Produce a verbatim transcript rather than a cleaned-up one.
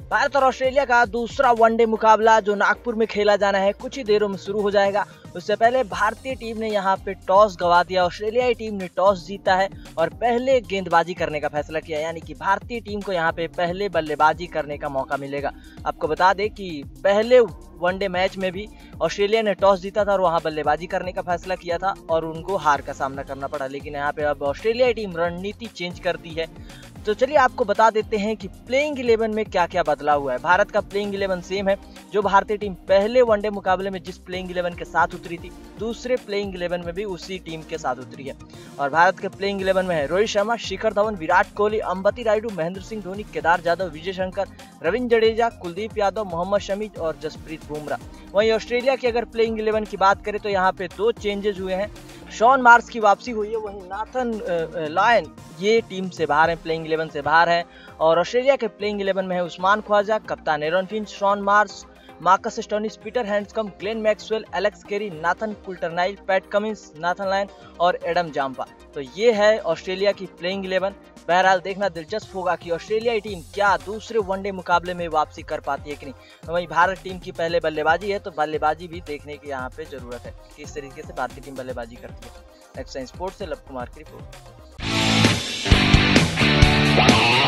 भारत और ऑस्ट्रेलिया का दूसरा वनडे मुकाबला जो नागपुर में खेला जाना है कुछ ही देरों में शुरू हो जाएगा। उससे पहले भारतीय टीम ने यहां पे टॉस गंवा दिया, ऑस्ट्रेलियाई टीम ने टॉस जीता है और पहले गेंदबाजी करने का फैसला किया, यानी कि भारतीय टीम को यहां पे पहले बल्लेबाजी करने का मौका मिलेगा। आपको बता दें कि पहले वनडे मैच में भी ऑस्ट्रेलिया ने टॉस जीता था और वहां बल्लेबाजी करने का फैसला किया था और उनको हार का सामना करना पड़ा, लेकिन यहाँ पे अब ऑस्ट्रेलियाई टीम रणनीति चेंज कर दी है। तो चलिए आपको बता देते हैं कि प्लेइंग इलेवन में क्या क्या बदलाव हुआ है। भारत का प्लेइंग इलेवन सेम है जो भारतीय टीम पहले वनडे मुकाबले में जिस प्लेइंग इलेवन के साथ उतरी थी, दूसरे प्लेइंग इलेवन में भी उसी टीम के साथ उतरी है। और भारत के प्लेइंग इलेवन में है रोहित शर्मा, शिखर धवन, विराट कोहली, अंबती रायडू, महेंद्र सिंह धोनी, केदार जाधव, विजय शंकर, रविंद्र जडेजा, कुलदीप यादव, मोहम्मद शमी और जसप्रीत बुमराह। वहीं ऑस्ट्रेलिया की अगर प्लेइंग इलेवन की बात करें तो यहाँ पे दो चेंजेस हुए हैं। शॉन मार्श की वापसी हुई है, वहीं नाथन लायन ये टीम से बाहर है, प्लेइंग इलेवन से बाहर है। और ऑस्ट्रेलिया के प्लेइंग इलेवन में है उस्मान ख्वाजा, कप्तान Aaron Finch, Shaun Marsh, Marcus Stoinis, Peter Handscomb, Glenn Maxwell, Alex Carey, Nathan Coulter-Nile, Pat Cummins, Nathan Lyon और एडम जाम्पा। तो ये है ऑस्ट्रेलिया की प्लेइंग इलेवन। बहरहाल देखना दिलचस्प होगा कि ऑस्ट्रेलियाई टीम क्या दूसरे वनडे मुकाबले में वापसी कर पाती है कि नहीं। वहीं भारत टीम की पहले बल्लेबाजी है तो बल्लेबाजी भी देखने की यहाँ पे जरूरत है, किस तरीके से भारतीय टीम बल्लेबाजी करती है। नेक्स्ट स्पोर्ट्स से लव कुमार की रिपोर्ट।